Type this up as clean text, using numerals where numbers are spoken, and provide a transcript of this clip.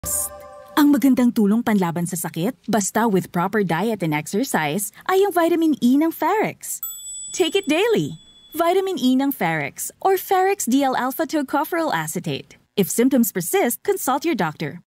Ang magandang tulong panlaban sa sakit, basta with proper diet and exercise, ay ang vitamin E ng Pharex. Take it daily. Vitamin E ng Pharex or Pharex-DL alpha tocopherol acetate. If symptoms persist, consult your doctor.